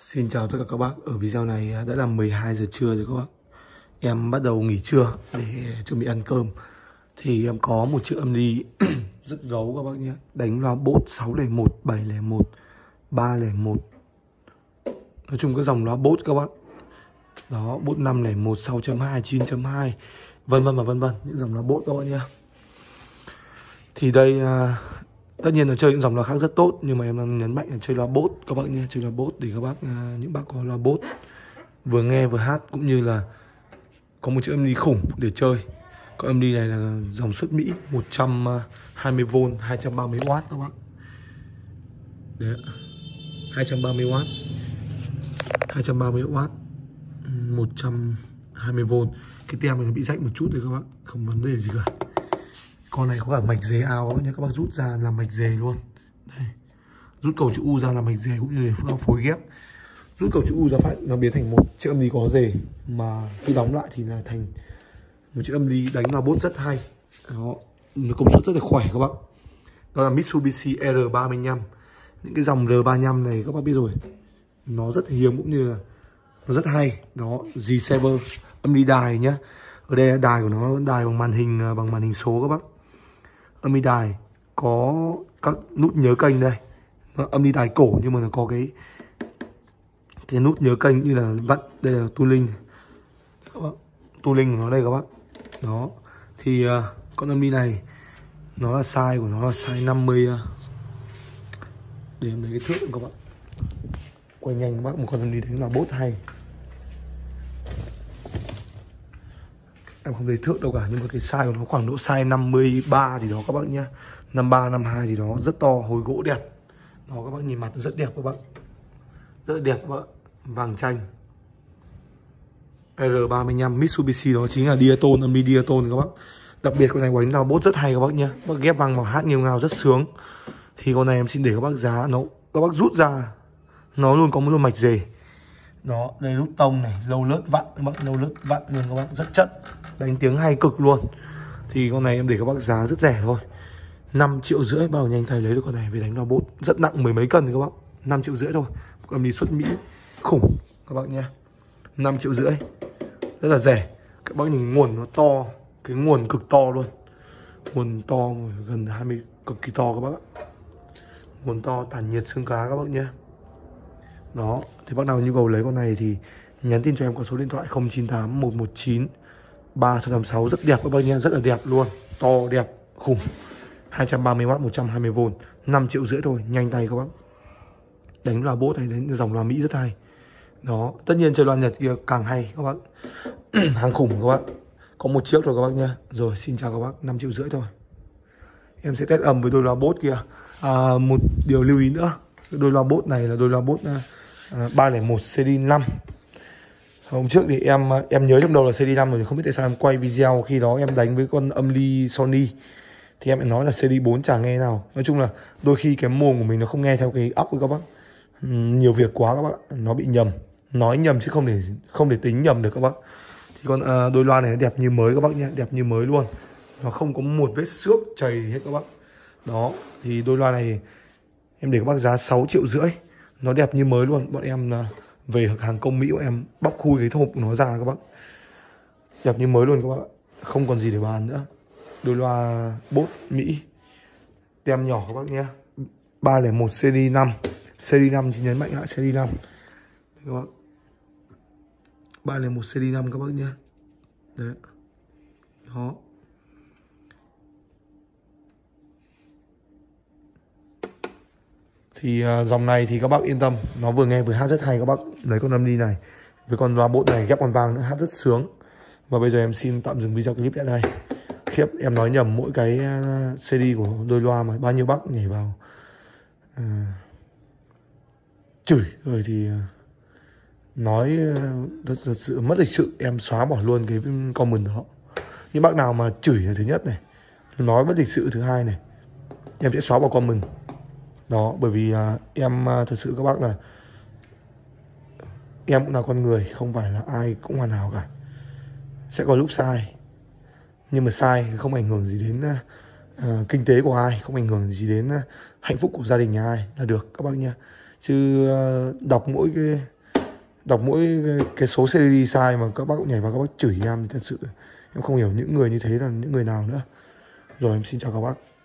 Xin chào tất cả các bác. Ở video này đã là 12 giờ trưa rồi các bác. Em bắt đầu nghỉ trưa để chuẩn bị ăn cơm. Thì em có một chiếc âm ly rất gấu các bác nhé. Đánh loa bốt 601, 701, 301. Nói chung cái dòng loa bốt các bác. Đó, bốt 501, 6.2, 9.2, vân vân và vân vân. Những dòng loa bốt các bác nhé. Thì đây tất nhiên là chơi những dòng loa khác rất tốt, nhưng mà em đang nhấn mạnh là chơi loa bốt các bác nhé. Chơi loa bốt để các bác, những bác có loa bốt vừa nghe vừa hát, cũng như là có một chiếc âm ly khủng để chơi. Cái âm ly này là dòng xuất Mỹ, 120V, 230W các bác. Đấy, 230W, 230W, 120V. Cái tem này nó bị rách một chút đấy các bác, không vấn đề gì cả. Con này có cả mạch dề ao các bác nhé. Các bác rút ra làm mạch dề luôn. Đây, rút cầu chữ U ra làm mạch dề, cũng như để phối ghép. Rút cầu chữ U ra phát nó biến thành một chiếc âm ly có dề, mà khi đóng lại thì là thành một chiếc âm ly đánh vào bốt rất hay. Đó, công suất rất là khỏe các bác. Đó là Mitsubishi R35. Những cái dòng R35 này các bác biết rồi, nó rất hiếm cũng như là nó rất hay. Đó, G-Saver âm ly đài nhá. Ở đây là đài của nó, đài bằng màn hình số các bác. Âm ly đài có các nút nhớ kênh đây. Nó âm ly đài cổ nhưng mà nó có cái nút nhớ kênh như là vặn. Đây là tu linh các bác. Tu linh của nó đây các bác. Đó, thì con âm ly này nó là size của nó là size 50. Để em lấy cái thước các bạn. Quay nhanh các bác, một con âm ly đánh là bốt hay. Em không thấy thước đâu cả, nhưng mà cái size của nó khoảng độ size 53 gì đó các bác nhá. 53, 52 gì đó, rất to, hồi gỗ đẹp. Đó các bác nhìn mặt rất đẹp các bác. Rất là đẹp các bác. Vàng chanh. R35 Mitsubishi đó chính là diaton, âm ly diaton các bác. Đặc biệt con này đánh vào bốt rất hay các bác nhá. Bác ghép vang vào hát nghêu ngao rất sướng. Thì con này em xin để các bác giá nó, các bác rút ra nó luôn có một mạch dề. Đó, đây nút tông này, lâu lớt vặn các bác, lâu lớt vặn luôn các bác, rất chất, đánh tiếng hay cực luôn. Thì con này em để các bác giá rất rẻ thôi, 5,5 triệu bao nhanh tay lấy được con này về đánh vào bốt rất nặng, mười mấy cân thì các bác. 5,5 triệu thôi, âm ly xuất Mỹ khủng các bác nhé. 5,5 triệu, rất là rẻ. Các bác nhìn nguồn nó to, cái nguồn cực to luôn, nguồn to gần 20, cực kỳ to các bác ạ. Nguồn to tản nhiệt xương cá các bác nhé. Đó, thì bác nào nhu cầu lấy con này thì nhắn tin cho em qua số điện thoại 098 119 3656. Rất đẹp các bác nhé, rất là đẹp luôn, to đẹp khủng. 230W, 120V, 5,5 triệu thôi, nhanh tay các bác. Đánh loa bốt này, đến dòng loa Mỹ rất hay. Đó, tất nhiên chơi loa Nhật kia càng hay các bác. Hàng khủng các bác. Có một chiếc thôi các bác nhé. Rồi, xin chào các bác, 5,5 triệu thôi. Em sẽ test âm với đôi loa bốt kia. Một điều lưu ý nữa, đôi loa bốt này là đôi loa bốt 301 CD5. Hôm trước thì em nhớ trong đầu là CD5 rồi, không biết tại sao em quay video khi đó em đánh với con âm ly Sony thì em lại nói là CD4 chả nghe nào. Nói chung là đôi khi cái mồm của mình nó không nghe theo cái óc của các bác. Nhiều việc quá các bác, nó bị nhầm, nói nhầm chứ không để tính nhầm được các bác. Thì con đôi loa này nó đẹp như mới các bác nhé, đẹp như mới luôn. Nó không có một vết xước chày hết các bác. Đó, thì đôi loa này em để các bác giá 6,5 triệu. Nó đẹp như mới luôn. Bọn em về hàng công Mỹ, bọn em bóc khui cái hộp của nó ra các bác. Đẹp như mới luôn các bác. Không còn gì để bàn nữa. Đôi loa bốt Mỹ, tem nhỏ các bác nhé. 301 CD5. CD5 chỉ nhấn mạnh lại CD5 các bác. 301 CD5 các bác nhé. Đấy. Đó. Thì dòng này thì các bác yên tâm, nó vừa nghe vừa hát rất hay các bác. Lấy con âm ly này với con loa bốt này ghép con vang nữa, hát rất sướng. Và bây giờ em xin tạm dừng video clip tại đây. Khiếp, em nói nhầm mỗi cái CD của đôi loa mà bao nhiêu bác nhảy vào chửi rồi thì nói thật sự mất lịch sự. Em xóa bỏ luôn cái comment đó. Những bác nào mà chửi là thứ nhất này, nói mất lịch sự thứ hai này, em sẽ xóa bỏ comment. Đó, bởi vì em thật sự các bác là em cũng là con người, không phải là ai cũng hoàn hảo cả. Sẽ có lúc sai, nhưng mà sai không ảnh hưởng gì đến kinh tế của ai, không ảnh hưởng gì đến hạnh phúc của gia đình nhà ai là được các bác nha. Chứ đọc mỗi cái đọc mỗi cái số series sai mà các bác cũng nhảy vào các bác chửi em thì thật sự em không hiểu những người như thế là những người nào nữa. Rồi em xin chào các bác.